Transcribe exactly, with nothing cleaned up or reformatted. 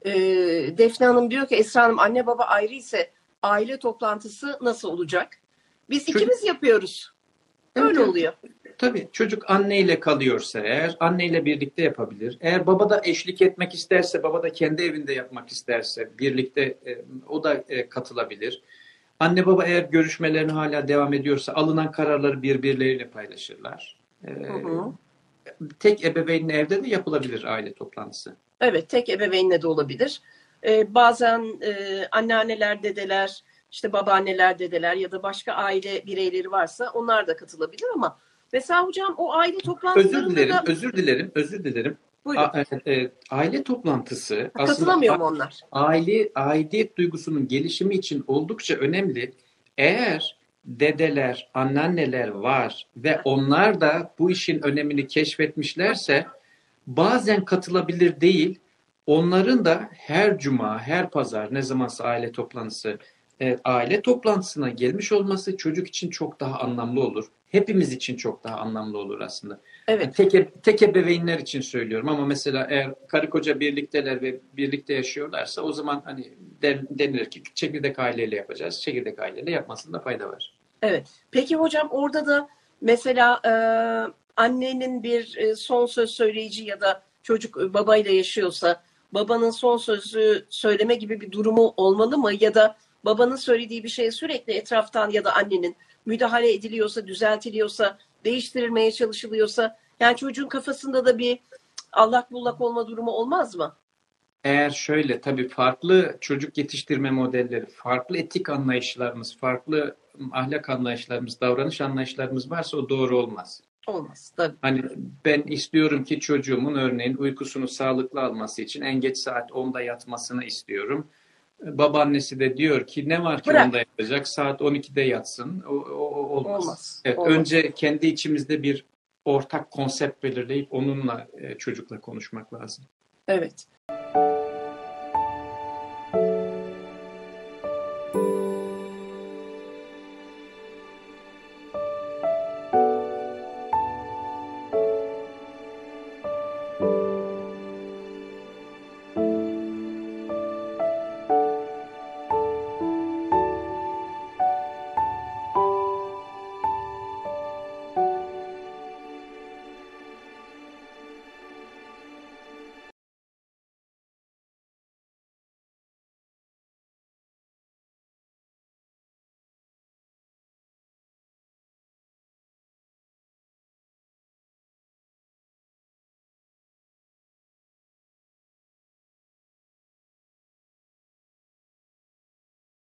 e, Defne Hanım diyor ki Esra Hanım anne baba ayrı ise aile toplantısı nasıl olacak? Biz Çocuk, ikimiz yapıyoruz. evet, Öyle evet. oluyor. Tabii çocuk anneyle kalıyorsa eğer anneyle birlikte yapabilir. Eğer baba da eşlik etmek isterse, baba da kendi evinde yapmak isterse birlikte e, o da e, katılabilir. Anne baba eğer görüşmelerini hala devam ediyorsa alınan kararları birbirleriyle paylaşırlar. E, Hı hı. tek ebeveynle evde de yapılabilir aile toplantısı. Evet, tek ebeveynle de olabilir. Ee, bazen e, anneanneler, dedeler, işte babaanneler, dedeler ya da başka aile bireyleri varsa onlar da katılabilir ama mesela hocam o aile Özür toplantılarında dilerim, da özür dilerim, özür dilerim. buyurun. A- e, e, aile toplantısı Ha, aslında katılamıyor a- mu onlar? aile aidiyet duygusunun gelişimi için oldukça önemli. Eğer dedeler, anneanneler var ve onlar da bu işin önemini keşfetmişlerse bazen katılabilir değil. Onların da her cuma, her pazar ne zamansa aile toplantısı, e, aile toplantısına gelmiş olması çocuk için çok daha anlamlı olur. Hepimiz için çok daha anlamlı olur aslında. Hani Evet, tek, e- tek ebeveynler için söylüyorum ama mesela eğer karı koca birlikteler ve birlikte yaşıyorlarsa o zaman hani den- denilir ki çekirdek aileyle yapacağız. Çekirdek aileyle yapmasında fayda var. evet. Peki hocam orada da mesela e, annenin bir e, son söz söyleyici ya da çocuk e, babayla yaşıyorsa babanın son sözü söyleme gibi bir durumu olmalı mı? Ya da babanın söylediği bir şeye sürekli etraftan ya da annenin müdahale ediliyorsa, düzeltiliyorsa, değiştirilmeye çalışılıyorsa yani çocuğun kafasında da bir allak bullak olma durumu olmaz mı? Eğer şöyle tabii farklı çocuk yetiştirme modelleri, farklı etik anlayışlarımız, farklı ahlak anlayışlarımız, davranış anlayışlarımız varsa o doğru olmaz. Olmaz tabii. Hani ben istiyorum ki çocuğumun örneğin uykusunu sağlıklı alması için en geç saat onda yatmasını istiyorum. Babaannesi de diyor ki ne var ki onda Bırak. yatacak saat on ikide yatsın. O, o- o- olmaz. Olmaz. Evet, Olmaz. önce kendi içimizde bir ortak konsept belirleyip onunla e, çocukla konuşmak lazım. Evet.